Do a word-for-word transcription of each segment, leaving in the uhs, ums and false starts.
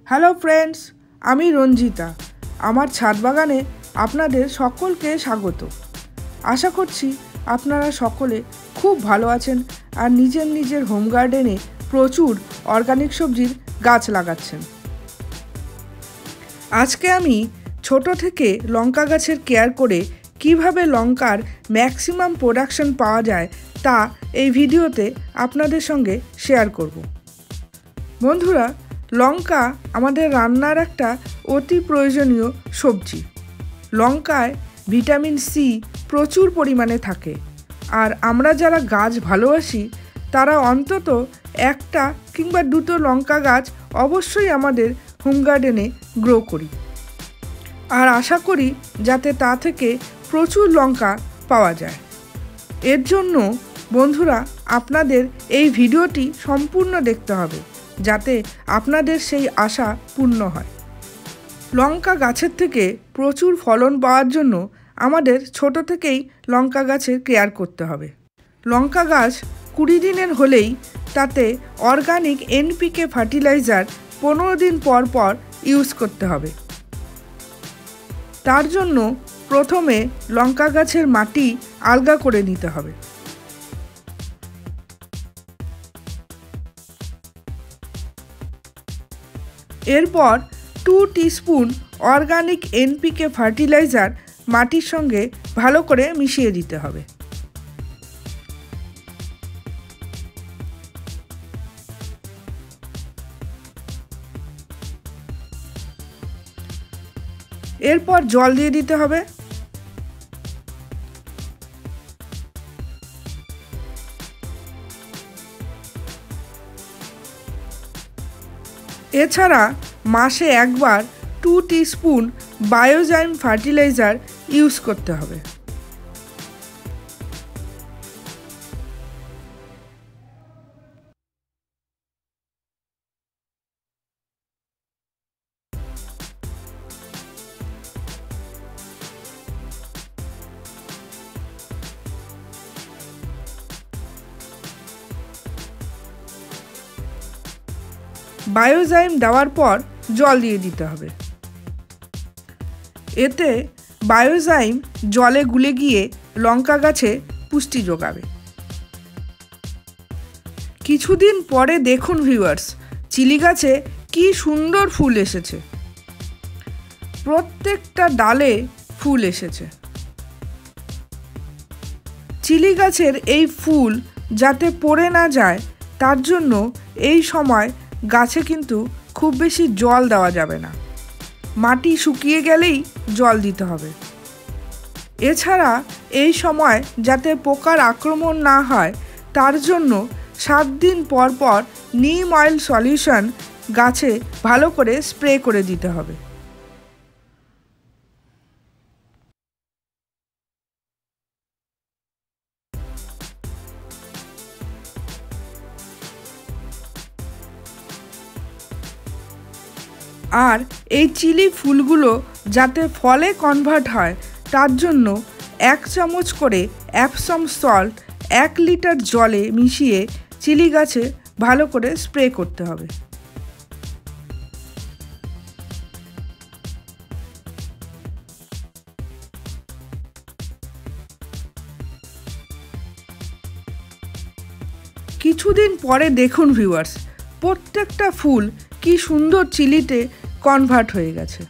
Hello friends, আমি রঞ্জিতা। আমার ছাদ বাগানে আপনাদের সকলকে স্বাগত। আশা করছি আপনারা সকলে খুব ভালো আছেন আর নিজের নিজের হোম গার্ডেনে প্রচুর অর্গানিক সবজির গাছ লাগাচ্ছেন। আজকে আমি ছোট থেকে লঙ্কা গাছের কেয়ার করে কিভাবে লঙ্কার ম্যাক্সিমাম প্রোডাকশন পাওয়া যায় তা এই ভিডিওতে আপনাদের সঙ্গে শেয়ার করব। বন্ধুরা, লঙ্কা আমাদের রান্নার একটা অতি প্রয়োজনীয় সবজি। লঙ্কায় ভিটামিন সি প্রচুর পরিমাণে থাকে, আর আমরা যারা গাছ ভালোবাসি তারা অন্তত একটা কিংবা দুটো লঙ্কা গাছ অবশ্যই আমাদের হোম গার্ডেনে গ্রো করি, আর আশা করি যাতে তা থেকে প্রচুর লঙ্কা পাওয়া যায়। এর জন্য বন্ধুরা আপনাদের এই ভিডিওটি সম্পূর্ণ দেখতে হবে, যাতে আপনাদের সেই আশা পূর্ণ হয়। লঙ্কা গাছের থেকে প্রচুর ফলন পাওয়ার জন্য আমাদের ছোট থেকেই লঙ্কা গাছের কেয়ার করতে হবে। লঙ্কা গাছ কুড়ি দিনের হলেই তাতে অর্গানিক এনপিকে ফার্টিলাইজার পনেরো দিন পর পর ইউজ করতে হবে। তার জন্য প্রথমে লঙ্কা গাছের মাটি আলগা করে নিতে হবে। এরপর two teaspoon organic NPK fertiliser মাটির সঙ্গে ভালো করে মিশিয়ে দিতে হবে। এরপর জল দিয়ে দিতে হবে। এছাড়া মাসে একবার two teaspoon biozyme fertiliser use করতে হবে। বায়োজাইম দেওয়ার পর জল দিয়ে দিতে হবে। এতে বায়োজাইম জলে গুলে গিয়ে লঙ্কা গাছে পুষ্টি যোগাবে। কিছুদিন পরে দেখুন ভিউয়ার্স, চিলি গাছে কি সুন্দর ফুল এসেছে। প্রত্যেকটা ডালে ফুল এসেছে। চিলি গাছের এই ফুল যাতে পড়ে না যায় তার জন্য এই সময় গাছে কিন্তু খুব বেশি জল দেওয়া যাবে না। মাটি শুকিয়ে গেলেই জল দিতে হবে। এছাড়া এই সময় যাতে পোকার আক্রমণ না হয় তার জন্য সাত দিন পর পর নিম অয়েল সলিউশন গাছে ভালো করে স্প্রে করে দিতে হবে। আর এই চিলি ফুলগুলো যাতে ফলে কনভার্ট হয় তার জন্য এক চামচ করে অ্যাপসম সল্ট এক লিটার জলে মিশিয়ে চিলি গাছে ভালো করে স্প্রে করতে হবে। কিছুদিন পরে দেখুন ভিউয়ার্স, প্রত্যেকটা ফুল কি সুন্দর চিলিতে কনভার্ট হয়ে গেছে।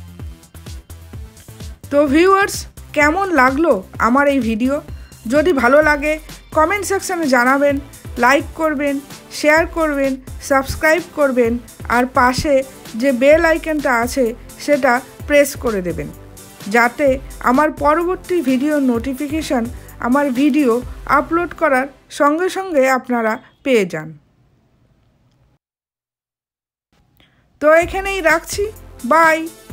তো ভিউয়ার্স, কেমন লাগলো আমার এই ভিডিও? যদি ভালো লাগে কমেন্ট সেকশনে জানাবেন, লাইক করবেন, শেয়ার করবেন, সাবস্ক্রাইব করবেন, আর পাশে যে বেল আইকনটা আছে সেটা প্রেস করে দেবেন, যাতে আমার পরবর্তী ভিডিওর নোটিফিকেশান আমার ভিডিও আপলোড করার সঙ্গে সঙ্গে আপনারা পেয়ে যান। তো এখানেই রাখছি, বাই।